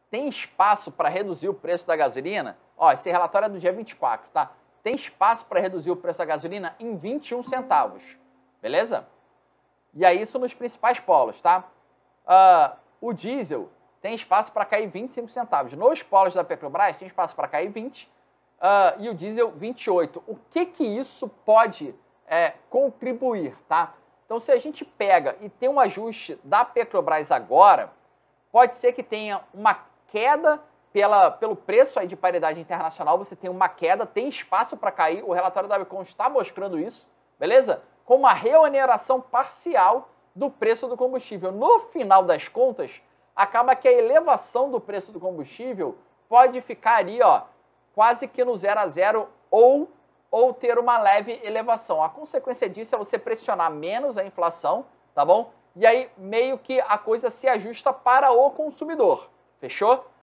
tem espaço para reduzir o preço da gasolina? Ó, esse relatório é do dia 24, tá? Tem espaço para reduzir o preço da gasolina em 21 centavos, beleza? E aí isso nos principais polos, tá? O diesel tem espaço para cair 25 centavos. Nos polos da Petrobras tem espaço para cair 20 e o diesel 28. O que isso pode contribuir, tá? Então, se a gente pega e tem um ajuste da Petrobras agora, pode ser que tenha uma queda pelo preço aí de paridade internacional, você tem uma queda, tem espaço para cair, o relatório da Abicom está mostrando isso, beleza? Com uma reoneração parcial do preço do combustível. No final das contas, acaba que a elevação do preço do combustível pode ficar ali, ó, quase que no 0 a 0 ou ter uma leve elevação. A consequência disso é você pressionar menos a inflação, tá bom? E aí meio que a coisa se ajusta para o consumidor, fechou?